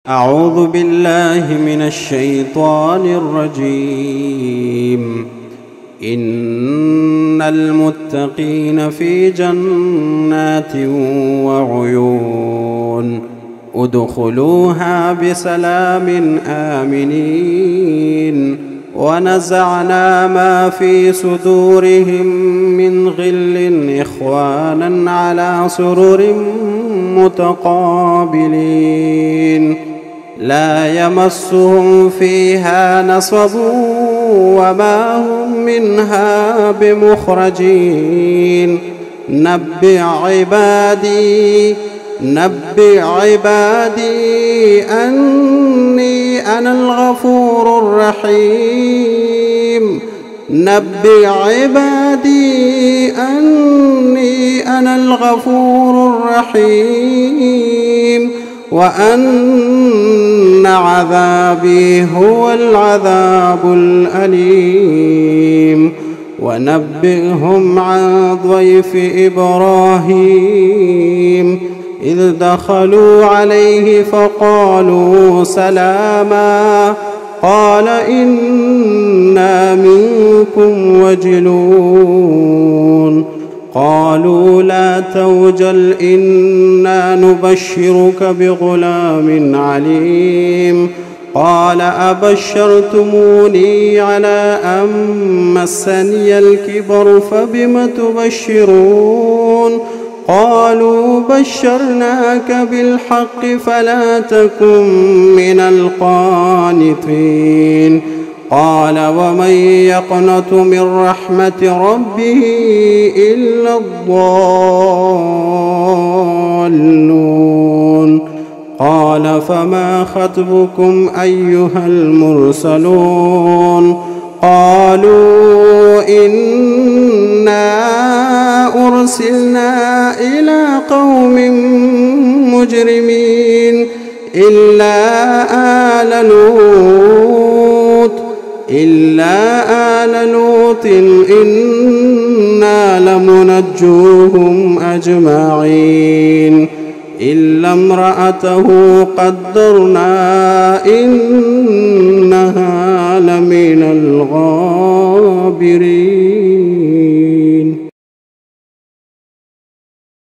أعوذ بالله من الشيطان الرجيم. إن المتقين في جنات وعيون ادخلوها بسلام آمنين. ونزعنا ما في صدورهم من غل إخوانا على سرر متقابلين لا يمسهم فيها نصب وما هم منها بمخرجين. نبئ عبادي أني أنا الغفور الرحيم. نبئ عبادي أني أنا الغفور الرحيم وأن عذابي هو العذاب الأليم. ونبئهم عن ضيف إبراهيم إذ دخلوا عليه فقالوا سلاما قال إنا منكم وجلون. قالوا لا توجل إنا نبشرك بغلام عليم. قال أبشرتموني على أن مسني الكبر فبم تبشرون. قالوا بشرناك بالحق فلا تكن من القانطين. قال ومن يقنط من رحمة ربه إلا الضالون. قال فما خطبكم أيها المرسلون. قالوا إنا أرسلنا إلى قوم مجرمين إلا آل لوط إنا لمنجوهم أجمعين إلا امرأته قدرنا إنها لمن الغابرين.